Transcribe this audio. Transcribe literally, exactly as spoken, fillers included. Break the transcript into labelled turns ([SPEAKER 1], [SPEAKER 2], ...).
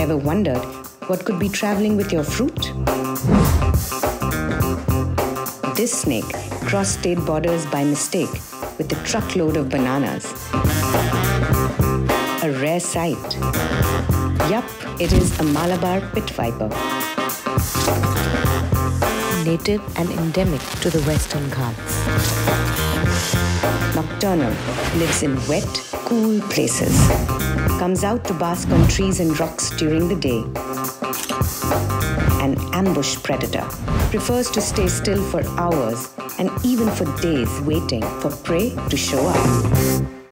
[SPEAKER 1] Ever wondered what could be traveling with your fruit? This snake crossed state borders by mistake with a truckload of bananas. A rare sight. Yup, it is a Malabar Pit Viper.
[SPEAKER 2] Native and endemic to the Western Ghats.
[SPEAKER 1] Nocturnal, lives in wet, cool places. Comes out to bask on trees and rocks during the day. An ambush predator. Prefers to stay still for hours and even for days waiting for prey to show up.